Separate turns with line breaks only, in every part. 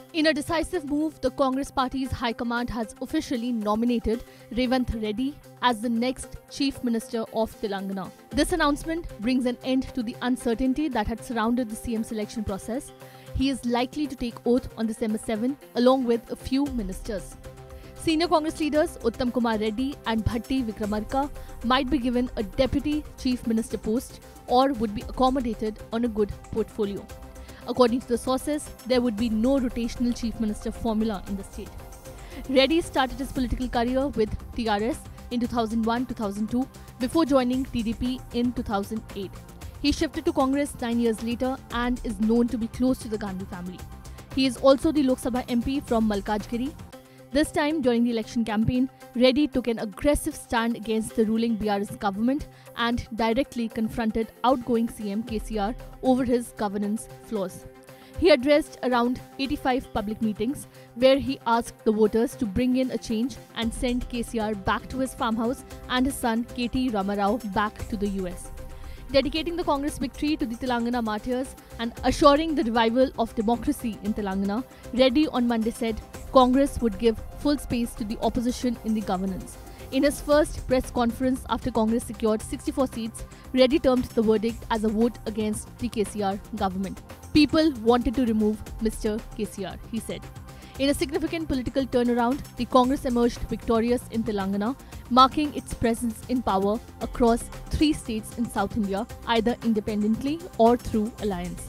In a decisive move, the Congress party's High Command has officially nominated Revanth Reddy as the next Chief Minister of Telangana. This announcement brings an end to the uncertainty that had surrounded the CM selection process. He is likely to take oath on December 7, along with a few ministers. Senior Congress leaders Uttam Kumar Reddy and Bhatti Vikramarka might be given a Deputy Chief Minister post or would be accommodated on a good portfolio. According to the sources, there would be no rotational Chief Minister formula in the state. Reddy started his political career with TRS in 2001-2002 before joining TDP in 2008. He shifted to Congress 9 years later and is known to be close to the Gandhi family. He is also the Lok Sabha MP from Malkajgiri. This time, during the election campaign, Reddy took an aggressive stand against the ruling BRS government and directly confronted outgoing CM KCR over his governance flaws. He addressed around 85 public meetings where he asked the voters to bring in a change and send KCR back to his farmhouse and his son KT Ramarao back to the US. Dedicating the Congress victory to the Telangana martyrs and assuring the revival of democracy in Telangana, Reddy on Monday said Congress would give full space to the opposition in the governance. In his first press conference after Congress secured 64 seats, Reddy termed the verdict as a vote against the KCR government. People wanted to remove Mr. KCR, he said. In a significant political turnaround, the Congress emerged victorious in Telangana, marking its presence in power across 3 states in South India, either independently or through alliance.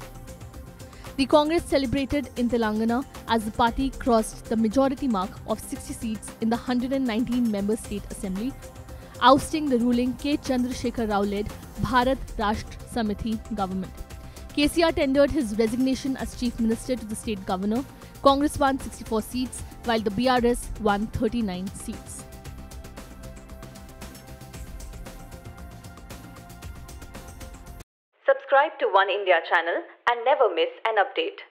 The Congress celebrated in Telangana as the party crossed the majority mark of 60 seats in the 119-member state assembly, ousting the ruling K. Chandrasekhar Rao-led Bharat Rashtra Samiti government. KCR tendered his resignation as Chief Minister to the state governor. Congress won 64 seats, while the BRS won 39 seats.
Subscribe to One India channel and never miss an update.